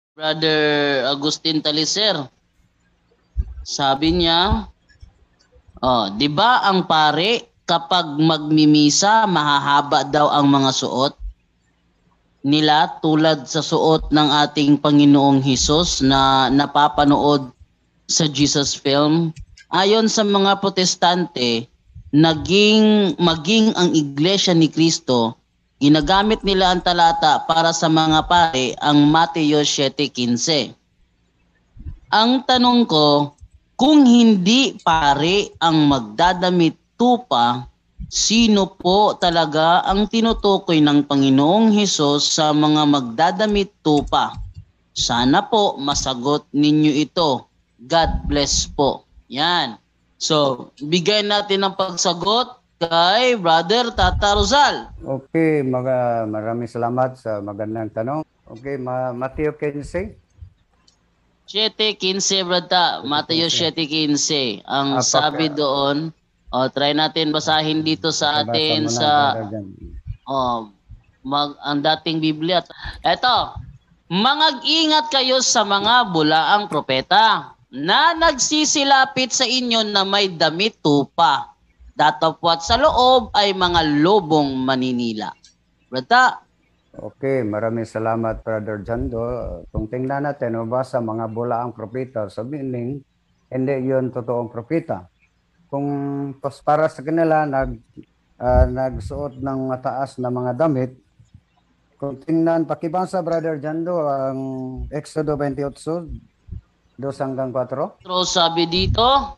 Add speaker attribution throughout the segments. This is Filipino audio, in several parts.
Speaker 1: Brother Agustin Taliser. Sabi niya, di ba ang pare kapag magmimisa mahahaba daw ang mga suot nila tulad sa suot ng ating Panginoong Hesus na napapanood sa Jesus film? Ayon sa mga protestante, maging ang Iglesia ni Cristo, ginagamit nila ang talata para sa mga pare ang Mateo 7:15. Ang tanong ko, kung hindi pare ang magdadamit tupa, sino po talaga ang tinutukoy ng Panginoong Hesus sa mga magdadamit tupa? Sana po masagot ninyo ito. God bless po. Yan. So, bigay natin ng pagsagot kay Brother Tata Rosal.
Speaker 2: Okay, maraming salamat sa magandang tanong. Okay, Matthew 15.
Speaker 1: 7:15, brata. Mateo 7:15. Ang sabi doon, try natin basahin dito sa atin sa ang dating Biblia. Eto, mangag-ingat kayo sa mga bulaang propeta na nagsisilapit sa inyo na may damit tupa. Datapwat sa loob ay mga lobong maninila. Brata,
Speaker 2: okay, maraming salamat, Brother Jando. Kung tingnan natin, sa mga bulaang propeta, sabihin hindi yun totoong propeta. Kung para sa kanila, nagsuot ng mataas na mga damit, kung tingnan, pakibasa, Brother Jando, ang Exodo 28, 2-4.
Speaker 1: so sabi dito,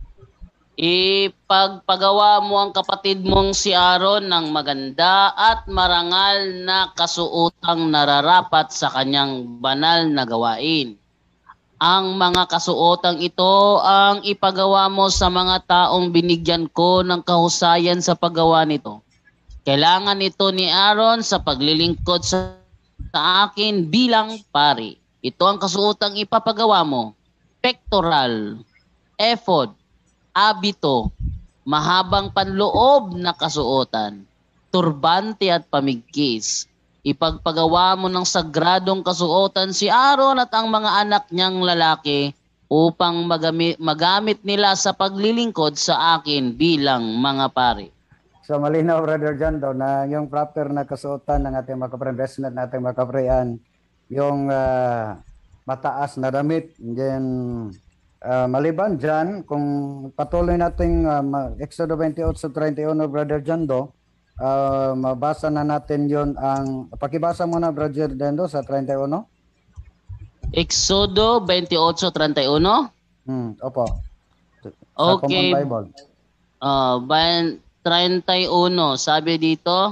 Speaker 1: ipagpagawa mo ang kapatid mong si Aaron ng maganda at marangal na kasuotang nararapat sa kanyang banal na gawain. Ang mga kasuotang ito ang ipagawa mo sa mga taong binigyan ko ng kahusayan sa paggawa nito. Kailangan ito ni Aaron sa paglilingkod sa akin bilang pari. Ito ang kasuotang ipapagawa mo. Pectoral, ephod, abito, mahabang panloob na kasuotan, turbante at pamigkis. Ipagpagawa mo ng sagradong kasuotan si Aaron at ang mga anak niyang lalaki upang magamit nila sa paglilingkod sa akin bilang mga pari.
Speaker 2: So malinaw, Brother John, daw na yung proper na kasuotan ng ating mga kapre-investment nating mga kaprean, yung mataas na damit. Then maliban dyan, kung patuloy nating Exodo 28:31, Brother John, mabasa na natin yon ang pakibasa muna, Brother Dendo, sa 31.
Speaker 1: Exodo 28:31.
Speaker 2: Opo.
Speaker 1: Sa okay. Common Bible. 31, sabi dito,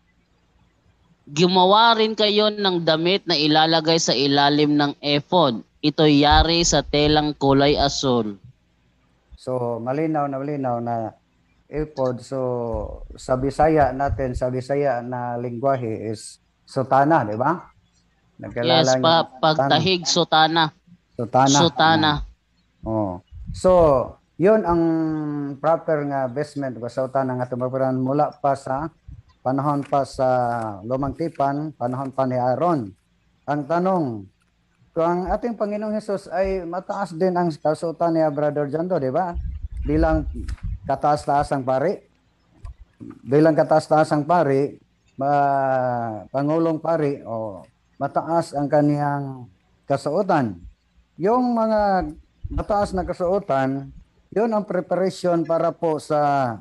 Speaker 1: gumawa rin kayo ng damit na ilalagay sa ilalim ng ephod. Ito'y yari sa telang kulay asul.
Speaker 2: So, malinaw na ephod. So, sa Bisaya natin, sa Bisaya na lingwahe is sutana, di ba?
Speaker 1: Yes, pagtahig sutana. Sutana.
Speaker 2: Oh. So, yun ang proper nga vestment o sutana ng ating magparan mula pa sa panahon pa sa Lumang Tipan, panahon pa ni Aaron. Ang tanong, kung ang ating Panginoong Hesus ay mataas din ang kasuotan niya, Brother Jando, di ba? Bilang kataas-taasang pari. Bilang kataas-taasang pari, Pangulong pari, mataas ang kaniyang kasuotan. Yung mga mataas na kasuotan, yun ang preparation para po sa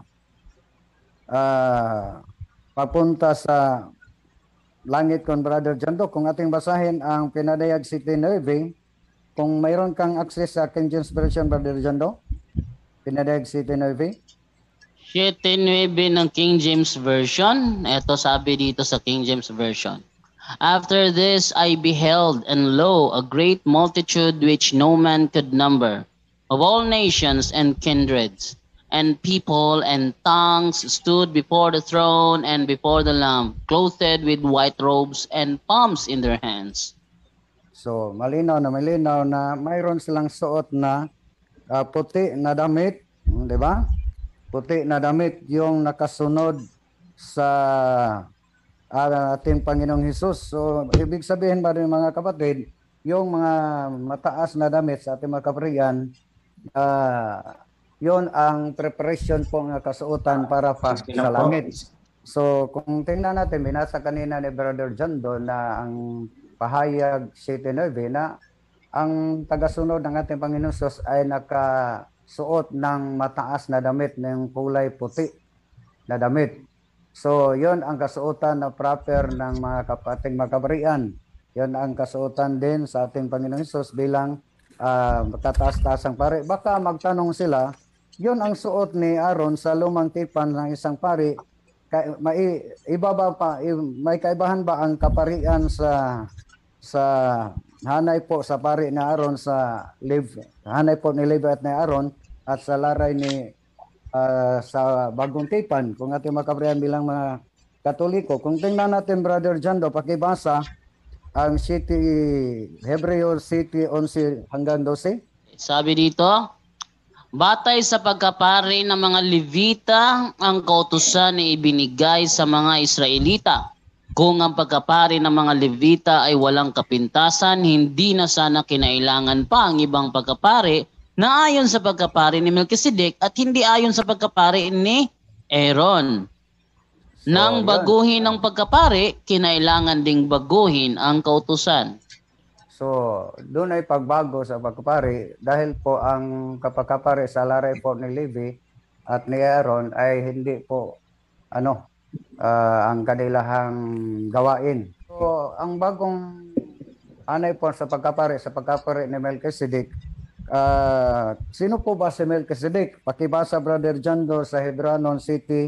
Speaker 2: papunta sa langit kon, Brother Jando. Kung ating basahin ang Pinadayag 7:9, kung mayroon kang access sa King James Version, Brother Jando, Pinadayag 7:9.
Speaker 1: 7:9 ng King James Version. Ito sabi dito sa King James Version. After this I beheld, and lo, a great multitude which no man could number, of all nations and kindreds, and people and tongues stood before the throne and before the Lamb, clothed with white robes and palms in their hands.
Speaker 2: So, malinaw na mayroon silang suot na puti na damit, di ba? Puti na damit yung nakasunod sa ating Panginoong Hesus. So, ibig sabihin ba rin, mga kapatid, yung mga mataas na damit sa ating mga kaparian, yon ang preparation po ng kasuotan para pa sa langit. So kung tingnan natin, binasa kanina ni Brother John doon na ang pahayag 7:9 na ang tagasunod ng ating Panginoon Sus ay nakasuot ng mataas na damit ng kulay puti na damit. So yon ang kasuotan na proper ng mga ating mga kabarian. Yon ang kasuotan din sa ating Panginoon Sus bilang kataas-taasang pari. Baka magtanong sila, yun ang suot ni Aaron sa lumang tipan ng isang pari. May kaibahan ba ang kaparian sa hanay po sa pari ni Aaron hanay po ni Levi at ni Aaron at sa laray ni sa bagong tipan kung ating makaparian bilang mga Katoliko? Kung tingnan natin, Brother Jando, pakibasa ang Hebreo 7:11 hanggang 12.
Speaker 1: Sabi dito, batay sa pagkapari ng mga Levita, ang kautusan ay ibinigay sa mga Israelita. Kung ang pagkapari ng mga Levita ay walang kapintasan, hindi na sana kinailangan pa ang ibang pagkapari na ayon sa pagkapari ni Melchizedek at hindi ayon sa pagkapari ni Aaron. Nang baguhin ang pagkapari, kinailangan ding baguhin ang kautusan.
Speaker 2: So, doon ay pagbago sa pagkapari dahil po ang kapagkapari sa laray po ni Levi at ni Aaron ay hindi po ang kanilahang gawain. So, ang bagong anay po sa pagkapari ni Melchizedek, sino po ba si Melchizedek? Pakibasa, Brother Jando, sa Hebreanon City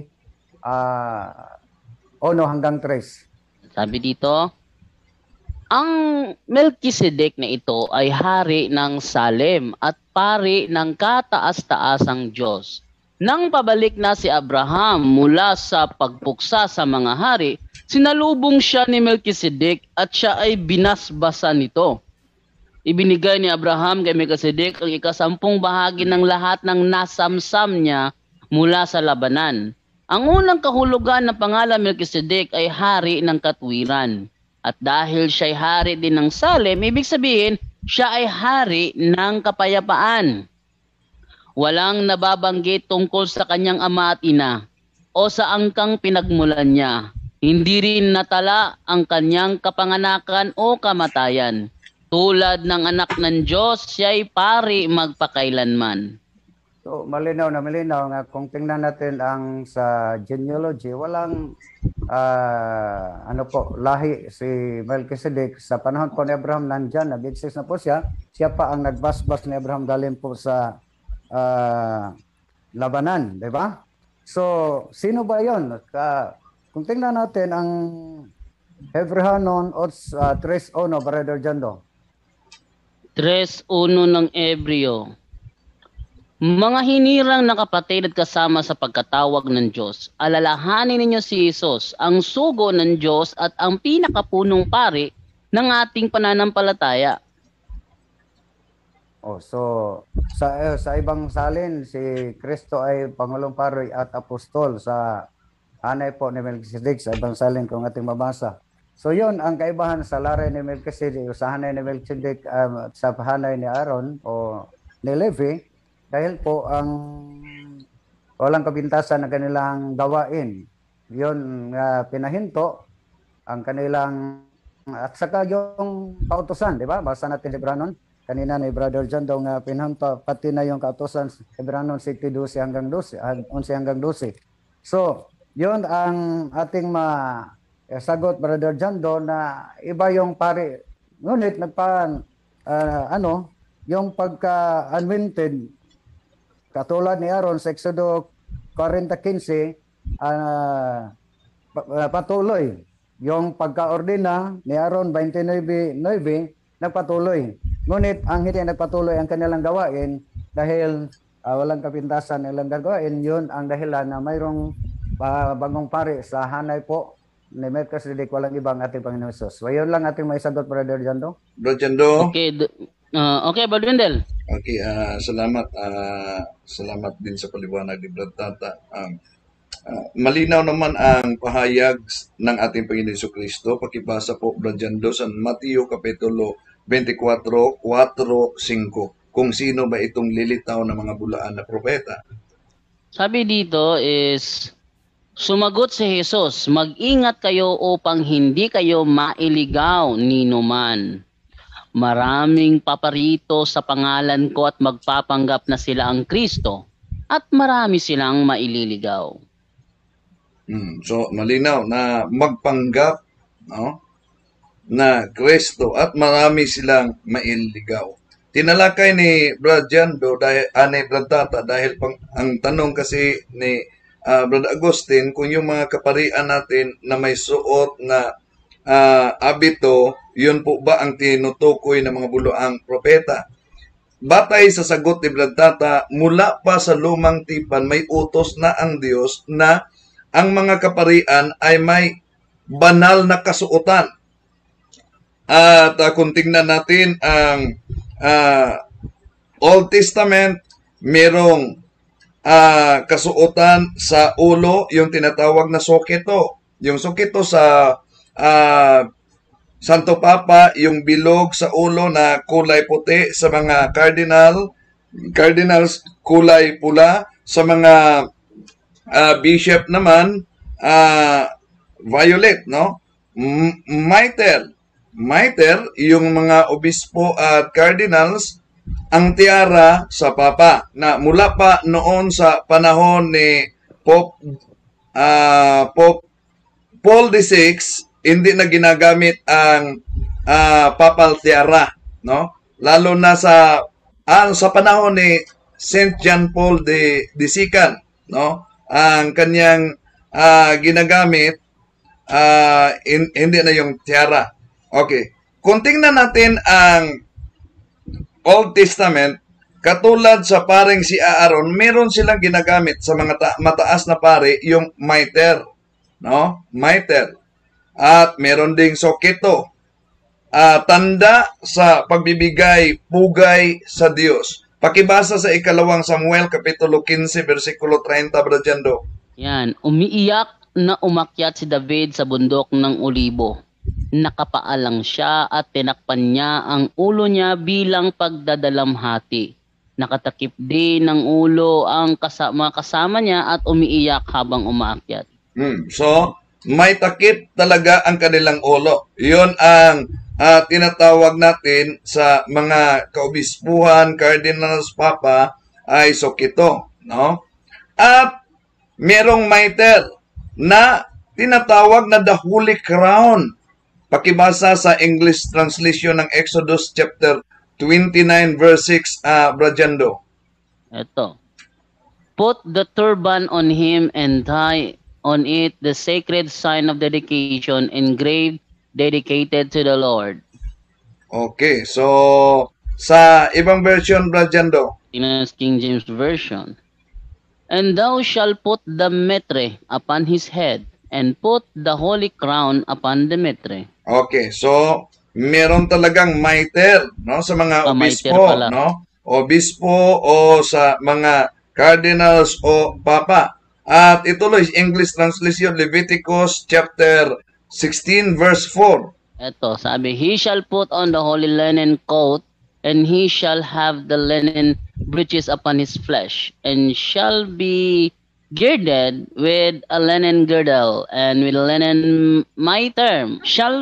Speaker 2: 1 hanggang 3.
Speaker 1: Sabi dito, ang Melchizedek na ito ay hari ng Salem at pari ng kataas-taasang Diyos. Nang pabalik na si Abraham mula sa pagpuksa sa mga hari, sinalubong siya ni Melchizedek at siya ay binasbasan nito. Ibinigay ni Abraham kay Melchizedek ang 10 bahagi ng lahat ng nasamsam niya mula sa labanan. Ang unang kahulugan ng pangalan Melchizedek ay hari ng katwiran. At dahil siya ay hari din ng Salem, ibig sabihin, siya ay hari ng kapayapaan. Walang nababanggit tungkol sa kanyang ama at ina o sa angkang pinagmulan niya. Hindi rin natala ang kanyang kapanganakan o kamatayan. Tulad ng anak ng Diyos, siya ay pari magpakailanman.
Speaker 2: So, malinaw nga kung tingnan natin ang sa genealogy, walang lahi si Melchizedek. Sa panahon po ni Abraham, nandyan, nag-exist na po siya. Siya pa ang nagbasbas ni Abraham dalhin po sa labanan, di ba? So, sino ba yon? Kung tingnan natin ang Hebreanon 3:1, Brother Jando.
Speaker 1: 3:1 ng Hebreo. Mga hinirang na kapatid at kasama sa pagkatawag ng Diyos, alalahanin ninyo si Jesus, ang sugo ng Diyos at ang pinakapunong pari ng ating pananampalataya.
Speaker 2: So sa ibang salin, si Kristo ay Pangulong Pari at Apostol sa hanay po ni Melchizedek, sa ibang salin kung ating mabasa. So yon ang kaibahan sa laray ni Melchizedek, sa hanay ni Melchizedek sa hanay ni Aaron o ni Levi. Dahil po ang walang kabintasan ng kanilang gawain, yun pinahinto ang kanilang at saka yung kautusan, di ba? Basa natin Hebreanon kanina ni Brother John daw nga pinahinto pati na yung kautusan Hebreanon 7:12 hanggang 12, 11 hanggang 12. So, yun ang ating sagot, Brother John daw na iba yung pari. Ngunit yung pagka-anointed katulad ni Aaron sa Exodo 40:15, patuloy. Yung pagkaordina ni Aaron 29:9, nagpatuloy. Ngunit ang hindi nagpatuloy ang kanilang gawain dahil walang kapintasan nilang gagawin, yun ang dahilan na mayroong bagong pari sa hanay po ni Melchizedek, walang ibang ating Panginoon Jesus. So, yun lang ating may sagot, Brother Jando.
Speaker 3: Brother Jando.
Speaker 1: Okay, Brother Wendell.
Speaker 3: Okay, salamat. Salamat din sa paliwanag ni Brother Tata. Malinaw naman ang pahayag ng ating Panginoon Jesucristo. Pakibasa po, Brother Jando, sa Mateo Kapitulo 24, 4, 5. Kung sino ba itong lilitaw na mga bulaan na propeta.
Speaker 1: Sabi dito is, sumagot si Jesus, mag-ingat kayo upang hindi kayo mailigaw ni numan. Maraming paparito sa pangalan ko at magpapanggap na sila ang Kristo at marami silang maililigaw.
Speaker 3: So, malinaw na magpanggap, no, na Kristo at marami silang maililigaw. Tinalakay ni Brad Jando, ni Brad Tata, dahil ang tanong kasi ni Brad Agustin, kung yung mga kaparian natin na may suot na abito, yun po ba ang tinutukoy ng mga buluang propeta? Batay sa sagot ni Brad Tata, mula pa sa lumang tipan, may utos na ang Diyos na ang mga kaparian ay may banal na kasuotan. At kung tingnan natin ang Old Testament, merong kasuotan sa ulo, yung tinatawag na sokito. Yung sokito sa Santo Papa, yung bilog sa ulo na kulay puti, sa mga cardinals kulay pula, sa mga bishop naman violet, no? Mitre, yung mga obispo at cardinals, ang tiara sa papa, na mula pa noon sa panahon ni Pope Paul VI, hindi na ginagamit ang papal tiara, no? Lalo na sa panahon ni Saint John Paul II, no? Ang kanyang ginagamit hindi na yung tiara. Okay. Kung tingnan natin ang Old Testament, katulad sa paring si Aaron, meron silang ginagamit sa mga mataas na pari, yung mitre, no? Mitre. At meron ding sokito. Tanda sa pagbibigay pugay sa Diyos. Pakibasa sa 2 Samuel kapitulo 15 versikulo 30, Brad Jando.
Speaker 1: Yan, umiiyak na umakyat si David sa bundok ng Olibo. Nakapaalang siya at tinakpan niya ang ulo niya bilang pagdadalamhati. Nakatakip din ng ulo ang kasama niya at umiiyak habang umaakyat.
Speaker 3: So, may takip talaga ang kanilang ulo. Iyon ang tinatawag natin sa mga kaobispuhan, cardinals, papa, ay sokito, no? At merong mitre na tinatawag na the Holy Crown. Pakibasa sa English translation ng Exodus chapter 29 verse 6, Brad Jando.
Speaker 1: Ito. Put the turban on him and tie on it the sacred sign of dedication engraved, dedicated to the Lord.
Speaker 3: Okay, so sa ibang version, Brad Jando.
Speaker 1: King James Version. And thou shalt put the mitre upon his head, and put the holy crown upon the mitre.
Speaker 3: Okay, so meron talagang mitre, no, sa mga obispo, no? Obispo o sa mga cardinals o papa. At ituloy English translation, Leviticus chapter 16 verse 4.
Speaker 1: Ito, sabi, he shall put on the holy linen coat, and he shall have the linen breeches upon his flesh, and shall be girded with a linen girdle, and with a linen mitre shall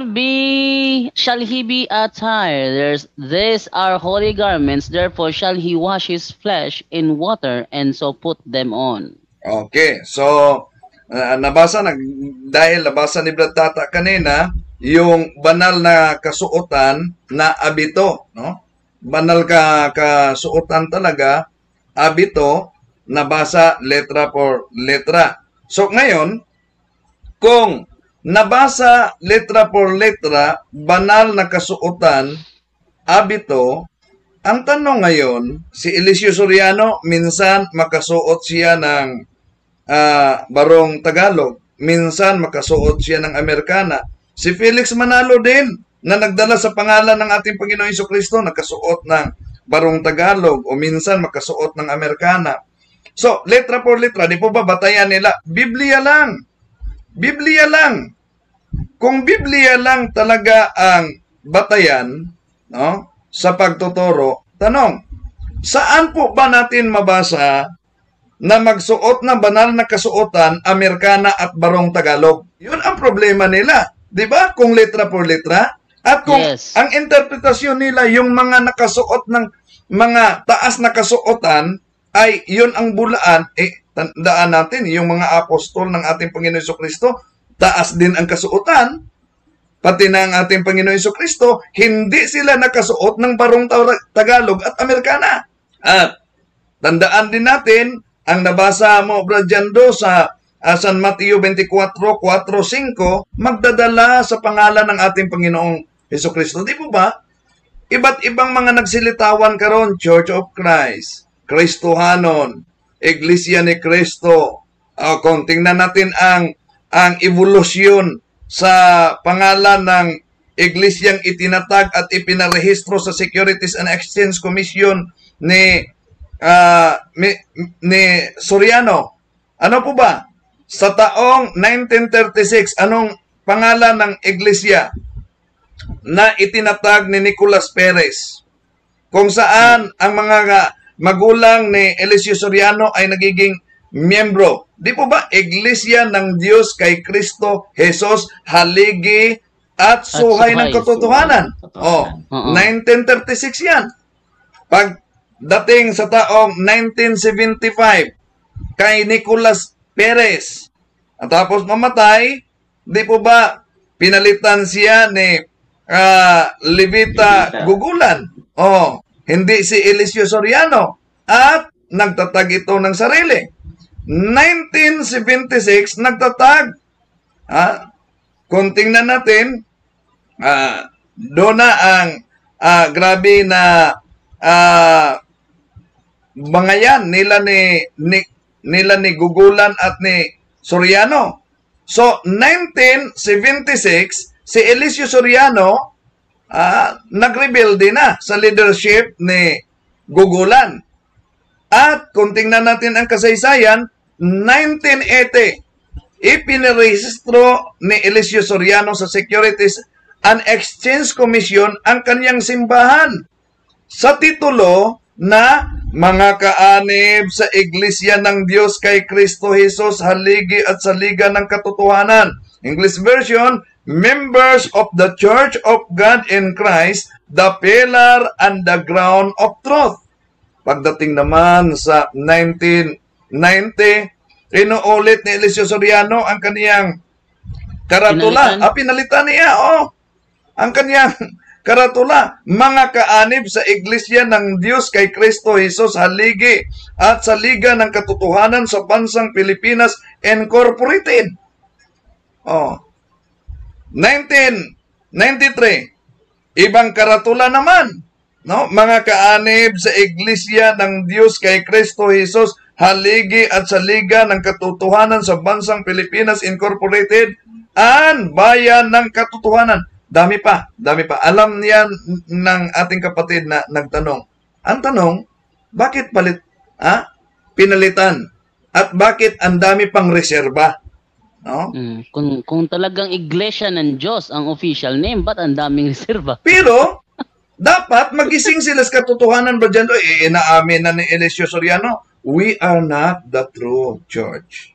Speaker 1: he be attired. These are holy garments, therefore shall he wash his flesh in water, and so put them on.
Speaker 3: Okay, so dahil nabasa ni Brad Tata kanina, yung banal na kasuotan na abito, no? Banal kasuotan talaga, abito, nabasa letra por letra. So ngayon, kung nabasa letra por letra, banal na kasuotan, abito, ang tanong ngayon, si Eliseo Soriano, minsan makasuot siya ng barong Tagalog, minsan makasuot siya ng Amerikana. Si Felix Manalo din, na nagdala sa pangalan ng ating Panginoon Jesucristo, nakasuot ng barong Tagalog o minsan makasuot ng Amerikana. So, letra por letra, di po ba batayan nila? Biblia lang. Biblia lang. Kung Biblia lang talaga ang batayan, no, sa pagtuturo. Tanong, saan po ba natin mabasa na magsuot ng banal na kasuotan, Amerikana at Barong Tagalog? Yun ang problema nila. Di ba? Kung letra por letra. At kung
Speaker 1: Yes.
Speaker 3: ang interpretasyon nila, yung mga nakasuot ng mga taas na kasuotan, ay yun ang bulaan, tandaan natin, yung mga apostol ng ating Panginoon Jesucristo, taas din ang kasuotan, pati na ang ating Panginoon Jesucristo, hindi sila nakasuot ng Barong Tagalog at Amerikana. At tandaan din natin, ang nabasa mo, Bradyando, sa San Mateo 24, 4-5, magdadala sa pangalan ng ating Panginoong Jesucristo. Di po ba? Iba't ibang mga nagsilitawan karon, Church of Christ, Kristohanon, Iglesia ni Cristo. Kung tingnan natin ang evolusyon sa pangalan ng iglesyang itinatag at ipinarehistro sa Securities and Exchange Commission ni Soriano. Ano po ba? Sa taong 1936, anong pangalan ng iglesia na itinatag ni Nicolas Perez, kung saan ang mga magulang ni Eliseo Soriano ay nagiging miyembro? Di po ba? Iglesia ng Diyos kay Kristo Jesus, haligi at suhay ng katotohanan. Oh, 1936 yan. Pagdating sa taong 1975, kay Nicolas Perez, at tapos mamatay, di po ba pinalitan siya ni Levita Gugulan? Oh, hindi si Eliseo Soriano. At nagtatag ito ng sarili. 1976, nagtatag. Kung tingnan natin, doon na ang grabe na bangayan nila ni Gugulan at ni Soriano. So, 1976, si Eliseo Soriano nag-rebel din na sa leadership ni Gugulan. At kung tingnan natin ang kasaysayan, 1980, ipinarehistro ni Eliseo Soriano sa Securities and Exchange Commission ang kanyang simbahan sa titulo na mga kaanib sa Iglesia ng Diyos kay Kristo Jesus, haligi at saliga ng katotohanan. English version, members of the Church of God in Christ, the pillar and the ground of truth. Pagdating naman sa 1990, inuulit ni Eliseo Soriano ang kaniyang karatula. Pinalitan niya, ang kaniyang karatula, mga kaanib sa Iglesia ng Diyos kay Kristo Jesus, haligi at saliga ng katotohanan sa bansang Pilipinas Incorporated. 1993, ibang karatula naman, no? Mga kaanib sa Iglesia ng Diyos kay Kristo Jesus, haligi at saliga ng katotohanan sa bansang Pilipinas Incorporated, ang bayan ng katotohanan. Dami pa. Alam niyan ng ating kapatid na nagtanong. Ang tanong, bakit pinalitan? At bakit ang dami pang reserba? No?
Speaker 1: Kung talagang Iglesia ng Diyos ang official name, ba't ang daming reserba?
Speaker 3: Pero, dapat magising sila sa katotohanan ba dyan? Inaamin na ni Eliseo Soriano, we are not the true church.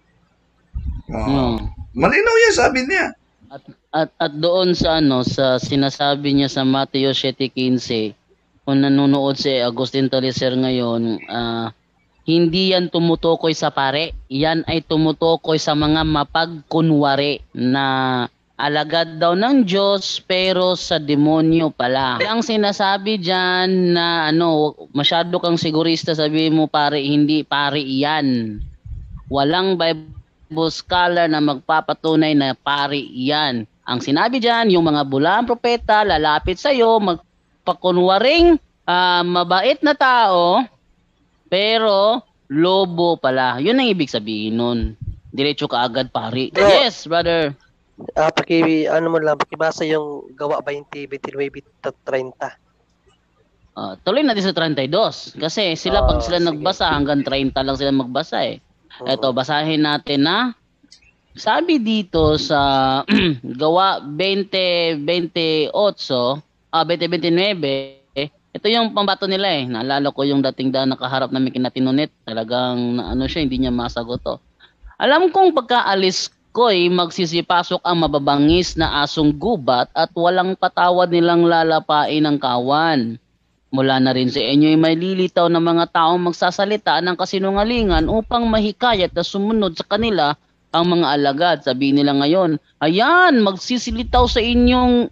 Speaker 3: Malinaw yan, sabi niya.
Speaker 1: At doon sa sa sinasabi niya sa Mateo 7:15, kung nanonood si Agustin Taliser ngayon, hindi yan tumutukoy sa pare, yan ay tumutukoy sa mga mapagkunwari na alagad daw ng Diyos pero sa demonyo pala. Ang sinasabi diyan na masyado kang sigurista, sabi mo pare, hindi pare yan. Walang Bible scholar na magpapatunay na pare yan. Ang sinabi diyan, yung mga bulang propeta lalapit sa iyo, magpakunwaring mabait na tao, pero lobo pala. Yun ang ibig sabihin nun. Diretso ka agad pare. Yes, brother.
Speaker 4: Pakibasa yung Gawa 20, 29, 30.
Speaker 1: Tuloy natin sa 32. Kasi sila pag sila nagbasa, hanggang 30 lang sila magbasa eh. Eto, basahin natin na. Sabi dito sa Gawa 20:28, 2029, ito yung pambato nila eh. Naalala ko yung dating nakaharap namin kina Tinunet. Talagang ano siya, hindi niya masagot to. Alam kong pagkaalis ko'y magsisipasok ang mababangis na asong gubat at walang patawad nilang lalapain ng kawan. Mula na rin sa inyo ay may lilitaw na mga taong magsasalita ng kasinungalingan upang mahikayat na sumunod sa kanila ang mga alagad. Sabihin nila ngayon, ayan, magsisilitaw sa inyong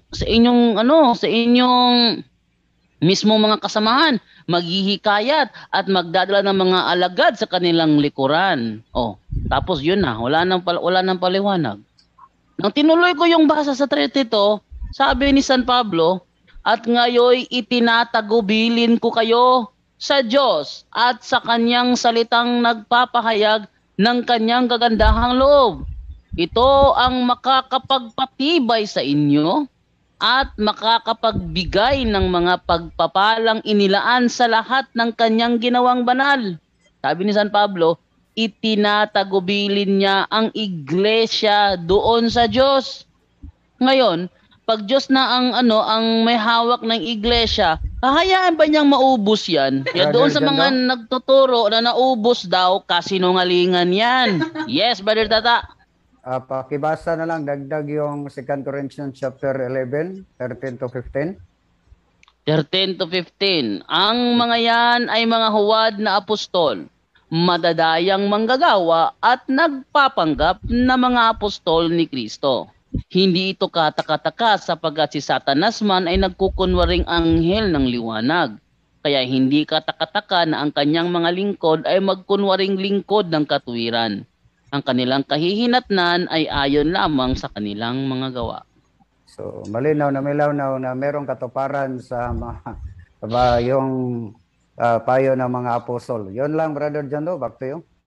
Speaker 1: mismo mga kasamahan, maghihikayat at magdadala ng mga alagad sa kanilang likuran. Oh, tapos yun na, wala nang paliwanag. Nang tinuloy ko yung basa sa 32, sabi ni San Pablo, at ngayoy itinatagubilin ko kayo sa Diyos at sa kanyang salitang nagpapahayag ng kanyang kagandahang loob. Ito ang makakapagpatibay sa inyo at makakapagbigay ng mga pagpapalang inilaan sa lahat ng kanyang ginawang banal. Sabi ni San Pablo, itinatagubilin niya ang iglesia doon sa Diyos. Ngayon, pag Diyos na ang may hawak ng iglesia, hahayaan ba niyang maubos yan? Kaya doon sa mga nagtuturo na naubos daw, kasinungalingan yan. Yes, Brother Tata.
Speaker 2: Pakibasa na lang, dagdag yung 2 Corinthians chapter 11, 13 to 15.
Speaker 1: 13 to 15. Ang mga yan ay mga huwad na apostol, madadayang manggagawa at nagpapanggap na mga apostol ni Kristo. Hindi ito kataka-taka sapagkat si Satanas man ay nagkukunwaring anghel ng liwanag. Kaya hindi kataka-taka na ang kanyang mga lingkod ay magkunwaring lingkod ng katuwiran. Ang kanilang kahihinatnan ay ayon lamang sa kanilang mga gawa.
Speaker 2: So, malinaw na milawnaw na merong katuparan sa yung payo ng mga apostol. Yun lang, Brother Jando, back to you.